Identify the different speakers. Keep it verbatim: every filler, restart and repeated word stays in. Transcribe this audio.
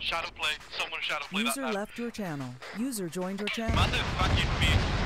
Speaker 1: Shadow play. Someone shadow play
Speaker 2: User
Speaker 1: that.
Speaker 2: left your channel. User joined your channel.
Speaker 1: Massive fucking beat.